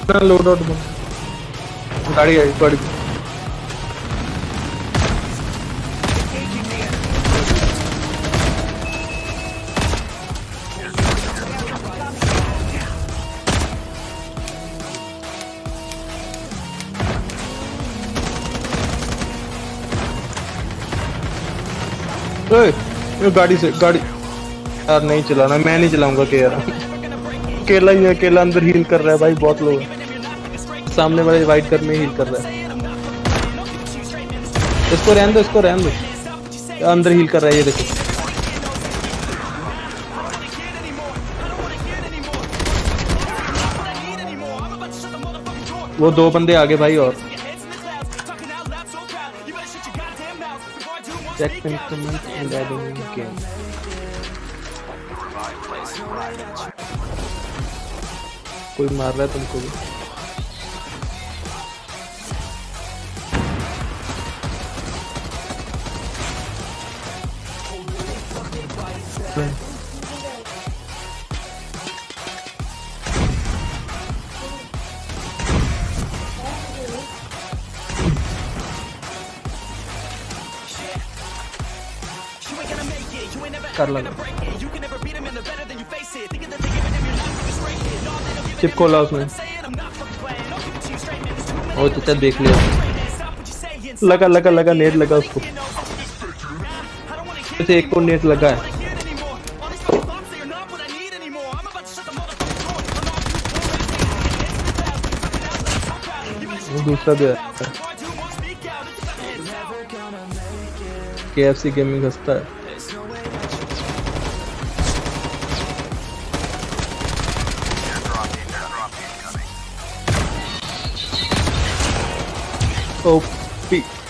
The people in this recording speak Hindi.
लोड आउट गाड़ी आई गाड़ी ये गाड़ी से गाड़ी यार नहीं चलाना, मैं नहीं चलाऊंगा के यार अकेला ही है, अकेला अंदर हील कर रहा है भाई, बहुत लोग सामने वाले वाइट कर में हील कर रहा है। इसको रहने दो, इसको रहने दो, अंदर हील कर रहा है ये देखो। वो दो बंदे आगे भाई और check instrument and adding game. कोई मार रहा है तुमको भी। कर लगा चिप खोला उसने। ओ चाचा देख लिया, लगा लगा लगा नेट लगा उसको, वैसे एक को नेट लगा है। वो दूसरा भी है, KFC गेमिंग हंसता है। OP